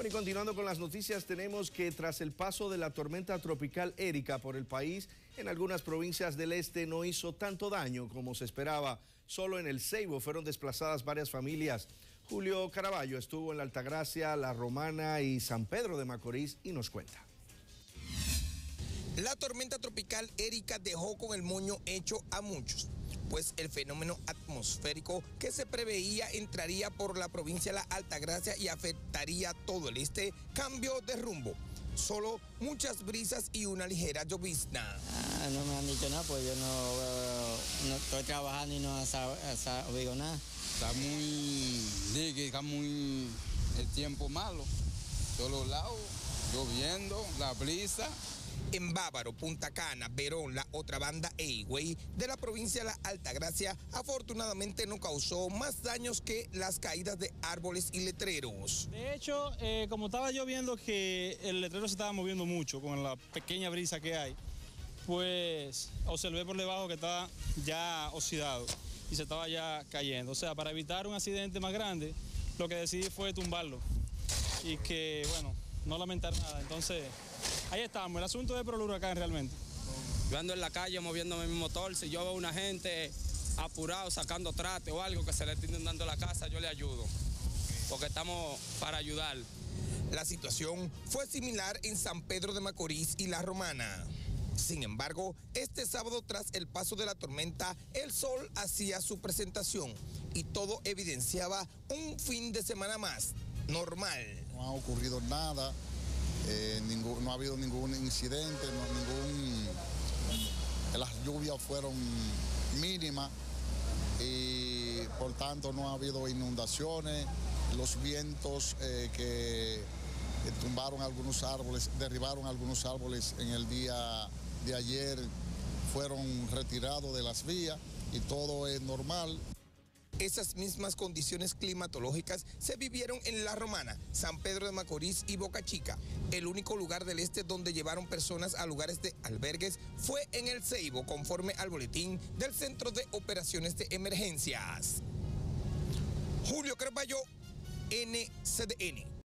Bueno, y continuando con las noticias, tenemos que tras el paso de la tormenta tropical Erika por el país, en algunas provincias del este no hizo tanto daño como se esperaba. Solo en el Ceibo fueron desplazadas varias familias. Julio Caraballo estuvo en la Altagracia, La Romana y San Pedro de Macorís y nos cuenta. La tormenta tropical Erika dejó con el moño hecho a muchos, pues el fenómeno atmosférico que se preveía entraría por la provincia de la Altagracia y afectaría todo el este cambió de rumbo. Solo muchas brisas y una ligera llovizna. No me han dicho nada, pues yo no estoy trabajando y no oigo nada. Está muy el tiempo malo, todos los lados, lloviendo, la brisa. En Bávaro, Punta Cana, Verón, la otra banda e Higüey de la provincia de la Altagracia, afortunadamente no causó más daños que las caídas de árboles y letreros. De hecho, como estaba lloviendo que el letrero se estaba moviendo mucho con la pequeña brisa que hay, pues observé por debajo que estaba ya oxidado y se estaba ya cayendo. O sea, para evitar un accidente más grande, lo que decidí fue tumbarlo y que, bueno, no lamentar nada. Entonces, ahí estamos, el asunto es por el huracán realmente. Yo ando en la calle moviéndome mi motor, si yo veo a una gente apurado sacando trate o algo que se le esté inundando la casa, yo le ayudo, porque estamos para ayudar. La situación fue similar en San Pedro de Macorís y La Romana. Sin embargo, este sábado tras el paso de la tormenta, el sol hacía su presentación y todo evidenciaba un fin de semana más normal. No ha ocurrido nada. No ha habido ningún incidente, las lluvias fueron mínimas y por tanto no ha habido inundaciones. Los vientos que tumbaron algunos árboles, derribaron algunos árboles en el día de ayer fueron retirados de las vías y todo es normal. Esas mismas condiciones climatológicas se vivieron en La Romana, San Pedro de Macorís y Boca Chica. El único lugar del este donde llevaron personas a lugares de albergues fue en el Ceibo, conforme al boletín del Centro de Operaciones de Emergencias. Julio Caraballo, NCDN.